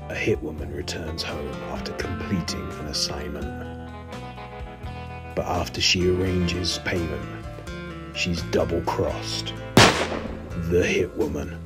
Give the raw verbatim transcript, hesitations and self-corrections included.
A Hitwoman returns home after completing an assignment. But after she arranges payment, she's double-crossed the Hitwoman.